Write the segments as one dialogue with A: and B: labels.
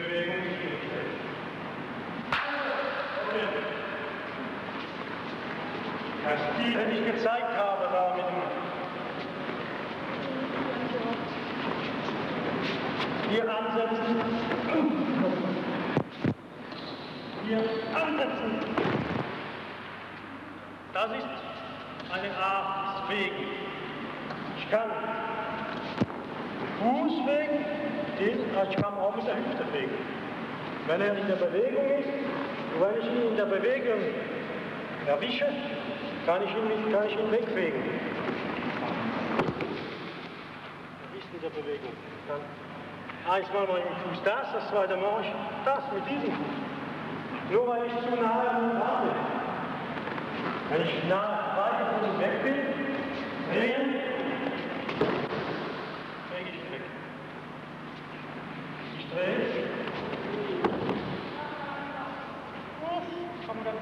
A: Bewegung nicht hingestellt. Der Stil, den ich gezeigt habe, da mit dem hier ansetzen, hier ansetzen. Das ist eine Art des Fegen. Ich kann Fuß fegen, ich kann auch mit der Hüfte fegen. Wenn er in der Bewegung ist, und wenn ich ihn in der Bewegung erwische, kann ich ihn wegfegen. Er ist in der Bewegung. Dann einmal mit dem Fuß das zweite Mal ich das mit diesem Fuß. Nur weil ich zu nahe an ihm dran bin. Wenn ich weiter von ihm weg bin, drehen, fege ich ihn weg. Ich drehe. Komm dann.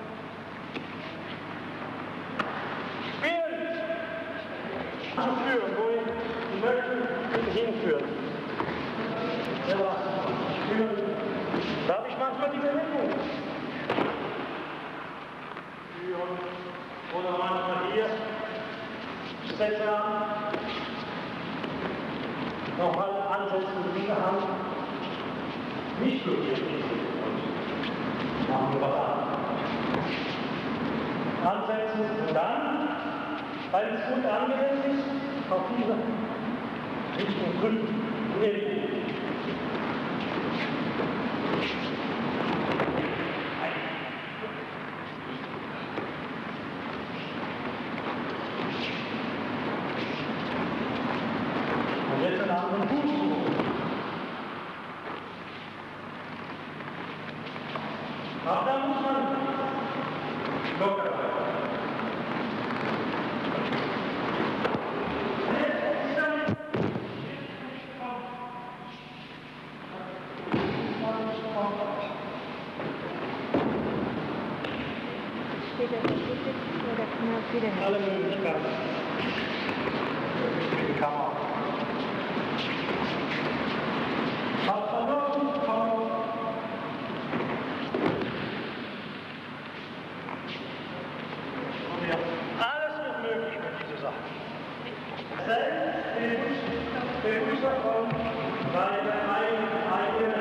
A: Spielen! Anführen, wohin ich möchte ihn hinführen. Ja, spüren. Da habe ich manchmal die Bewegung. Führen. Oder manchmal hier. Sätze an. Nochmal ansetzen mit dieser Hand. Nicht blockieren. Machen wir was an. Ansetzen und dann, weil es gut angesetzt ist, auf diese Richtung drücken. Und jetzt einen anderen Fuß zu. Auch da muss man locker bleiben. Alle Möglichkeiten. Die Kamera. Alles wird möglich mit dieser Sache. Selbst Bewusstsein seine eigenen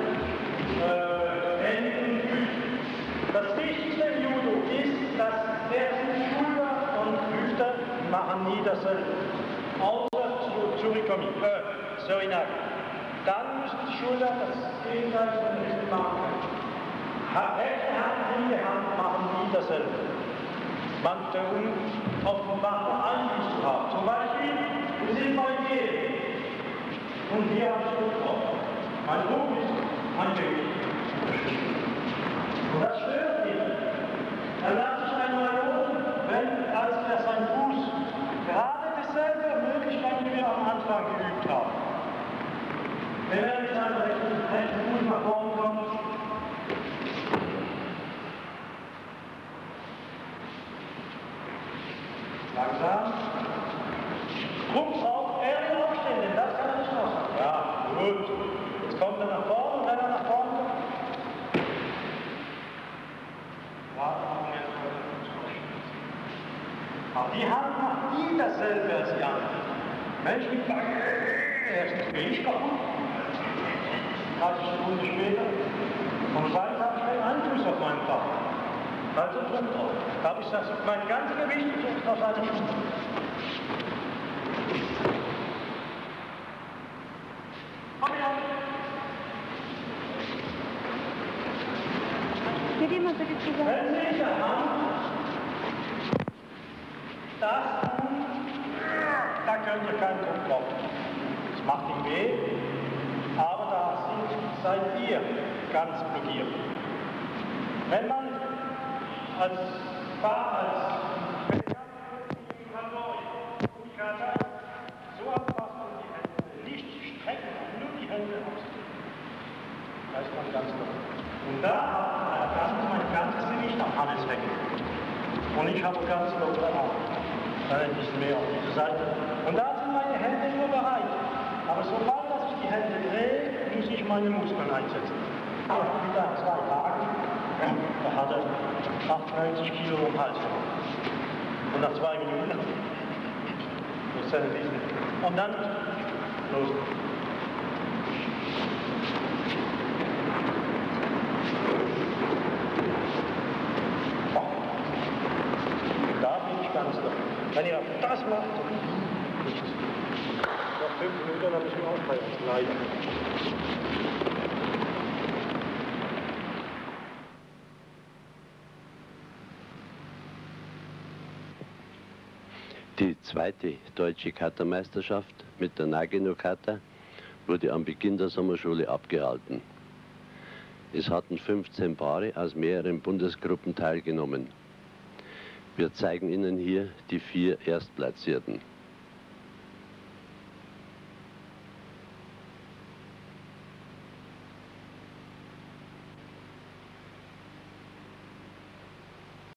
A: Händen. Das Wichtigste im Judo ist, dass Schulter und Hüfte machen nie dasselbe. Außer Tsurikomi, Suriname. Dann müssen die Schulter das Gegenteil von der Hüfte machen. Rechte Hand, linke Hand machen nie dasselbe. Man offenbart Einfluss zu haben. Zum Beispiel, wir sind bei G. Und hier habe ich Druck drauf. Mein Druck ist mein Gewicht. Und das stört ihn. Er lässt sich einmal los, als er seinen Fuß gerade dieselbe Möglichkeit, wie wir am Anfang geübt haben. Wenn er mit seinem rechten Fuß nach vorne kommt, langsam. Druck drauf, er will aufstehen, denn das kann er nicht ausmachen. Ja, gut. Jetzt kommt er nach vorne und wenn er nach vorne kommt. Aber die Hand macht nie dasselbe als die andere. Mensch, mit erst bin ich kaputt. 30 Sekunden später. Und zweitens habe ich keinen Einfluss auf meinen Partner. Also Druck drauf. Da habe ich das mein ganzes Gewicht auf seine Hüfte. Komm her!
B: Geht jemand bitte zusammen?
A: Wenn Sie in der Hand das tun, da könnt ihr keinen Druck drauf. Es macht ihm weh, aber da seid ihr ganz blockiert. Wenn man als so aufpasst und die Hände nicht strecken, nur die Hände ausdrücken. Da ist man ganz locker. Und da hat mein ganzes Gewicht am Hals weg. Und ich habe ganz lockere Arme. Ein bisschen mehr auf diese Seite. Und da sind meine Hände nur bereit. Aber sobald ich die Hände drehe, muss ich meine Muskeln einsetzen. Aber wieder an 2 Tagen, da hat er 98 Kilo um den Hals. Und nach 2 Minuten, das ist eine Riesen. Und dann, los. Da bin ich ganz da. Wenn ihr das macht, nach 5 Minuten dann müssen wir aufhören. Leider.
B: Die zweite deutsche Katermeisterschaft mit der Nagano-Kata wurde am Beginn der Sommerschule abgehalten. Es hatten 15 Paare aus mehreren Bundesgruppen teilgenommen. Wir zeigen Ihnen hier die 4 Erstplatzierten.